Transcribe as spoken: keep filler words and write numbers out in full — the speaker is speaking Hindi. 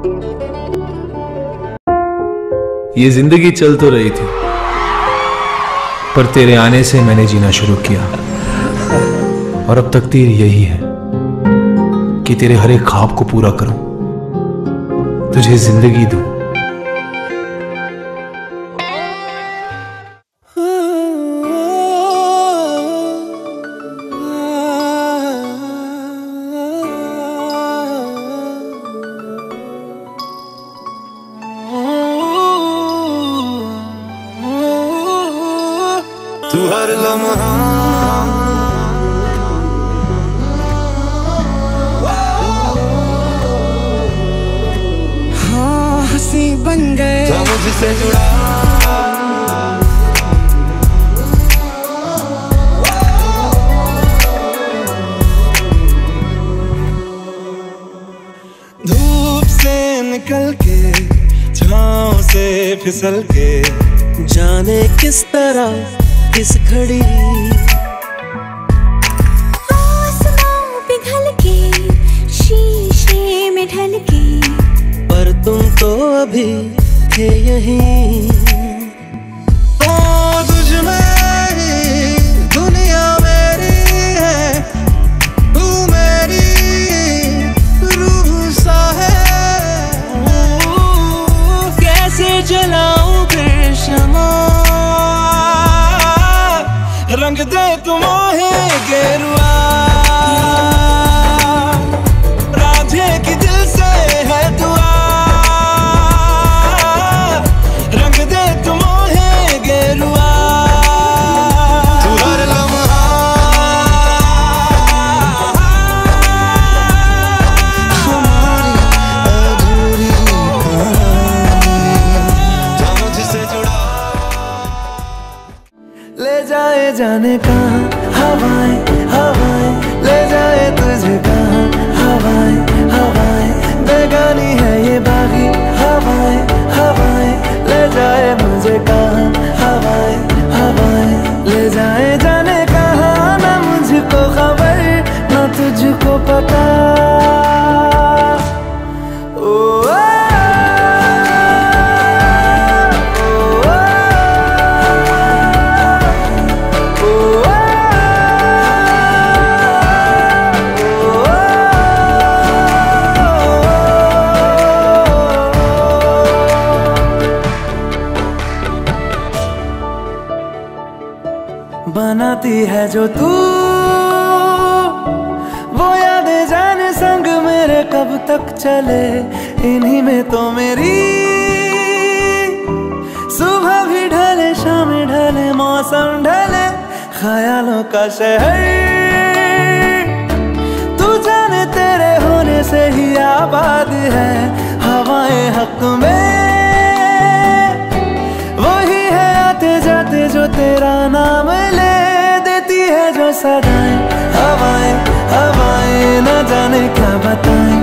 ये जिंदगी चल तो रही थी, पर तेरे आने से मैंने जीना शुरू किया। और अब तकदीर यही है कि तेरे हर एक ख्वाब को पूरा करूं, तुझे जिंदगी दूं। तू हर लम्हा हाँ हंसी बन गए जो मुझसे जुड़ा। धूप से निकल के छाँव से फिसल के जाने किस तरह किस घड़ी आसमां पिघल के शीशे में ढल के, पर तुम तो अभी थे यहीं। तो तुझ में ही दुनिया मेरी है, तू मेरी रूह सा है। कैसे जलाऊं फिर शमा, रंग दे तुम मोहे गेरुआ। राधे की दिल से है दुआ, रंग दे तुम मोहे गेरुआ। तू हर लम्हा हमारी अधूरी कहानी जो मुझसे जुड़ा। ले जाए जाने कहाँ हवाएं हवाएं, ले जाए तुझे कहाँ हवाएं हवाएं। बेगानी है ये बागी हवाएं हवाएं, ले जाए मुझे कहाँ हवाएं हवाएं। ले जाए जाने कहाँ, ना मुझको खबर ना तुझको पता। बनाती है जो तू वो यादें जाने संग मेरे कब तक चले। इन्हीं में तो मेरी सुबह भी ढले शाम ढले मौसम ढले, ख्यालों का शहर तू जाने तेरे होने से ही आबाद है। हवाएं हक में वही है आते जाते जो तेरा नाम ले देती है जो सदाएं। हवाएं हवाएं न जाने क्या बताएं।